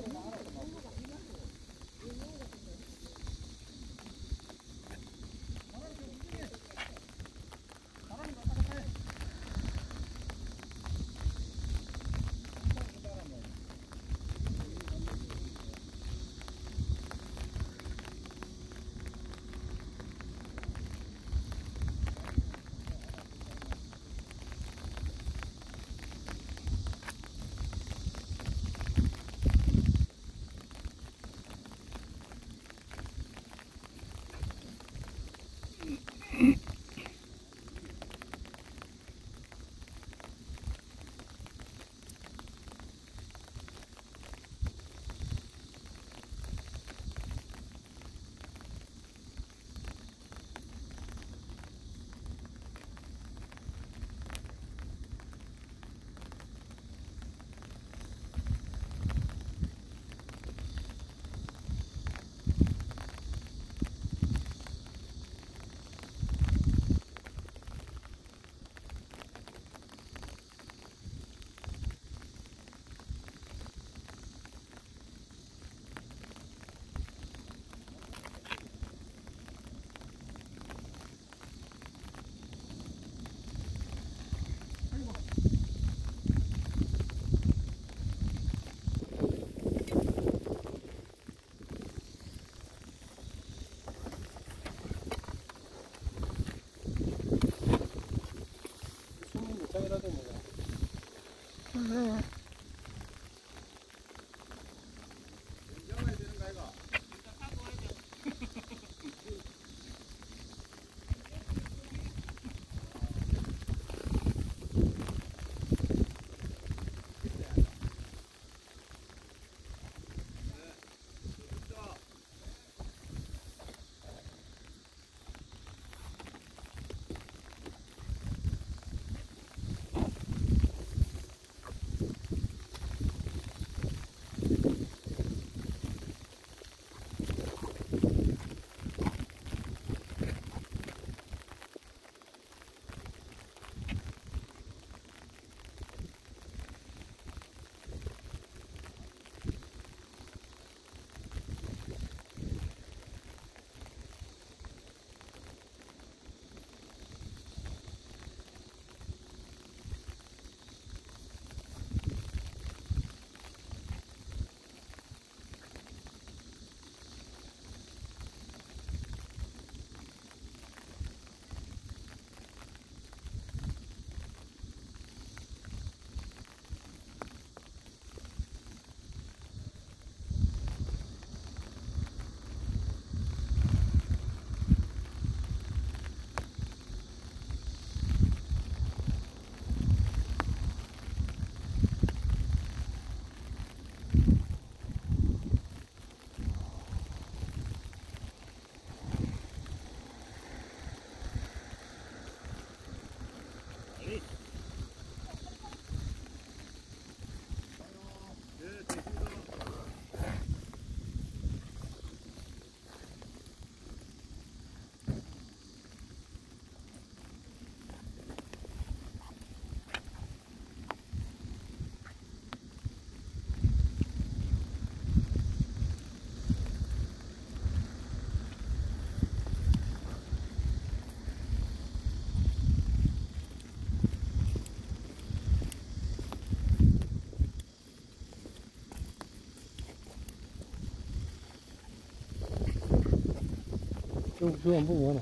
저거 안 보고 가나?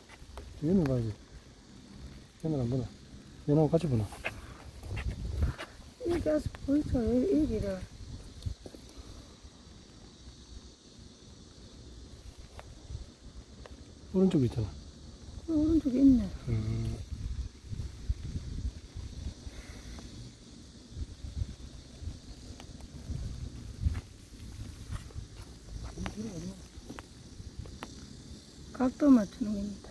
얘는 봐야지. 얘는 안 보나? 얘하고 같이 보나? 여기 와서 보이죠? 여기를. 오른쪽에 있잖아. 오른쪽에 있네. 각도 맞추는 겁니다.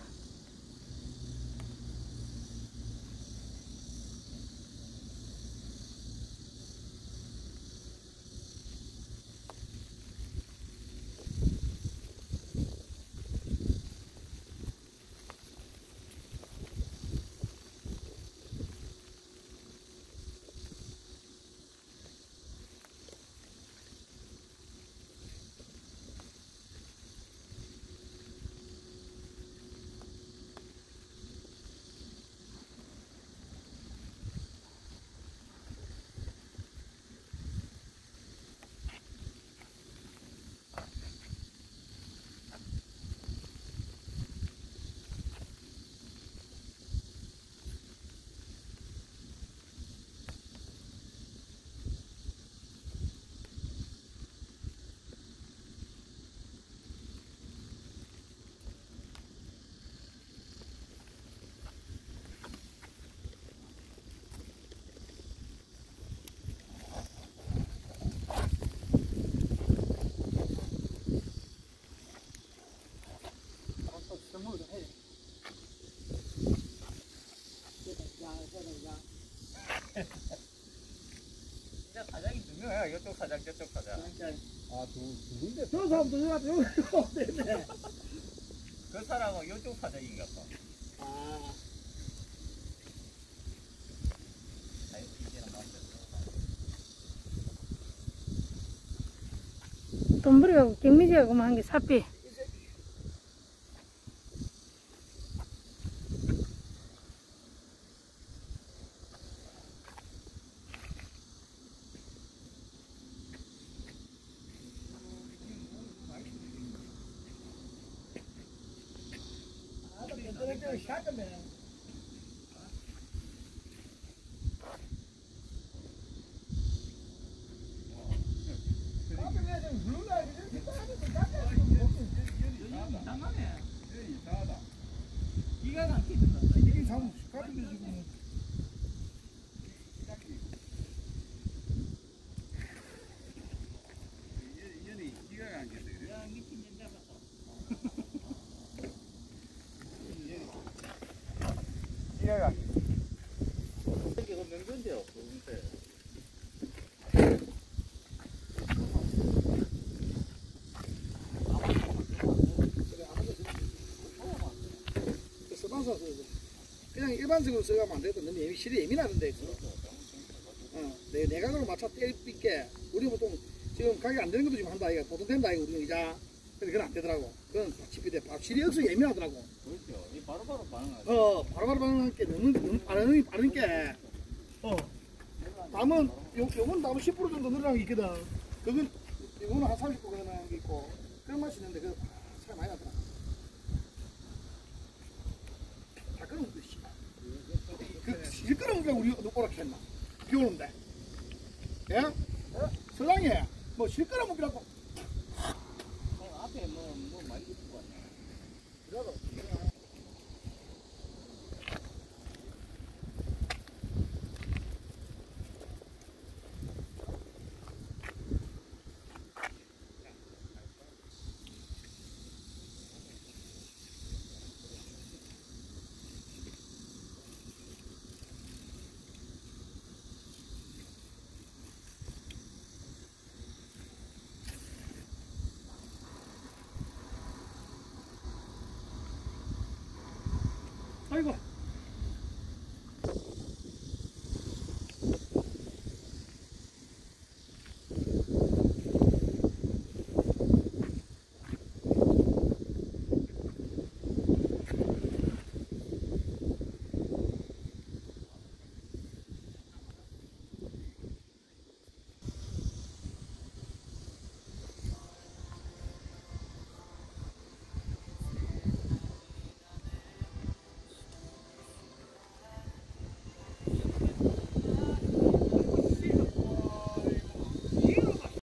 사장, 이쪽 사장, 저쪽 사장. 두 군데. 저 사람도 여기 없네. 그 사람은 이쪽 사장인가 봐. 아. 아유, 이제는 마음대로. 돈벌이하고 경미지하고만 한 게 사삐. 이해가. 이게 그 명전대요. 그런데. 그냥 일반적으로 써가면 안 되거든. 너무 실이 예민하는데. 내각으로 맞춰 때릴게. 우리 보통 지금 가격 안 되는 것도 지금 한다. 이거 보통 된다. 이거 우리 이자. 근데 그건 안 되더라고. 그건 집비대. 실이 없어 예민하더라고. 그렇죠. 이 바로바로 반응하죠. 바로바로 반응할 게 너무 반응이 빠른 게. 담은 요건 담은 10% 정도 늘어난 게 있거든. 그건 요거는 한 30% 늘어난 게 있고. 그런 맛이 있는데 그 차이 많이 나더라. 다 끓으면 돼. 그 시끄러운 게 우리 오락해 했나? 비 오는데. 예? 서장이 뭐 시끄러운 먹기라고. 앞에 뭐 많이 붙고 왔네. 그래도